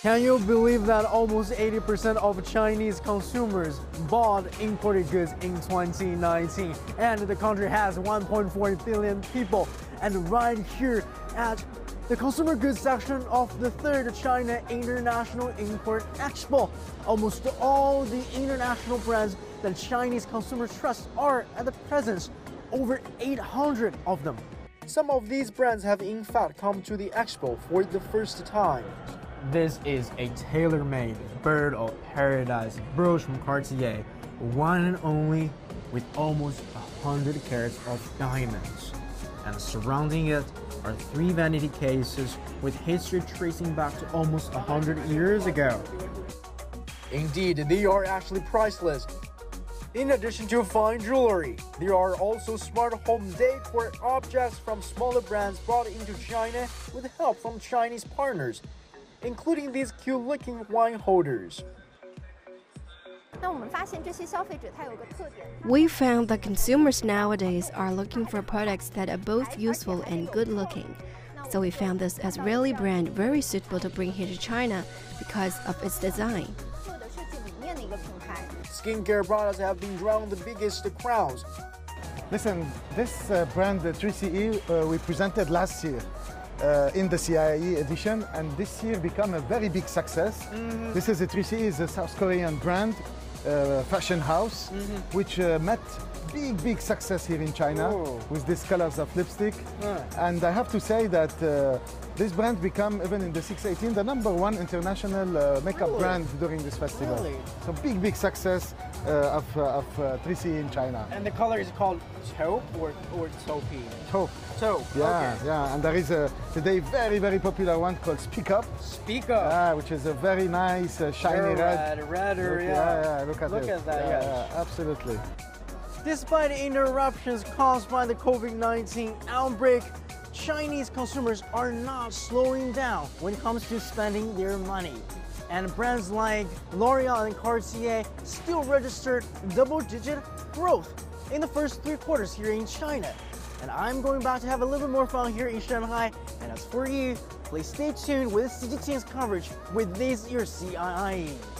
Can you believe that almost 80% of Chinese consumers bought imported goods in 2019? And the country has 1.4 billion people. And right here at the consumer goods section of the third China International Import Expo, almost all the international brands that Chinese consumers trust are at the presence, over 800 of them. Some of these brands have in fact come to the expo for the first time. This is a tailor-made bird of paradise brooch from Cartier, one and only, with almost 100 carats of diamonds. And surrounding it are 3 vanity cases with history tracing back to almost 100 years ago. Indeed, they are actually priceless. In addition to fine jewelry, there are also smart home decor objects from smaller brands brought into China with help from Chinese partners, including these cute-looking wine holders. We found that consumers nowadays are looking for products that are both useful and good-looking. So we found this Israeli brand very suitable to bring here to China because of its design. Skincare products have been drawing the biggest crowds. Listen, this brand, the CIIE, we presented last year in the CIIE edition, and this year become a very big success. This is a CIIE, is a South Korean brand, fashion house, which met big success here in China with these colors of lipstick. And I have to say that this brand become, even in the 618, the #1 international makeup brand during this festival. So big success of CIIE in China. And the color is called taupe or taupey? Taupe. Taupe. Yeah, okay. yeah. And there is today very popular one called Speak Up. Speak Up. Which is a very nice shiny red. Redder, yeah. Look at that. Yeah, absolutely. Despite interruptions caused by the COVID-19 outbreak, Chinese consumers are not slowing down when it comes to spending their money. And brands like L'Oreal and Cartier still registered double-digit growth in the first 3 quarters here in China. And I'm going back to have a little bit more fun here in Shanghai. And as for you, please stay tuned with CGTN's coverage with this year's CIIE.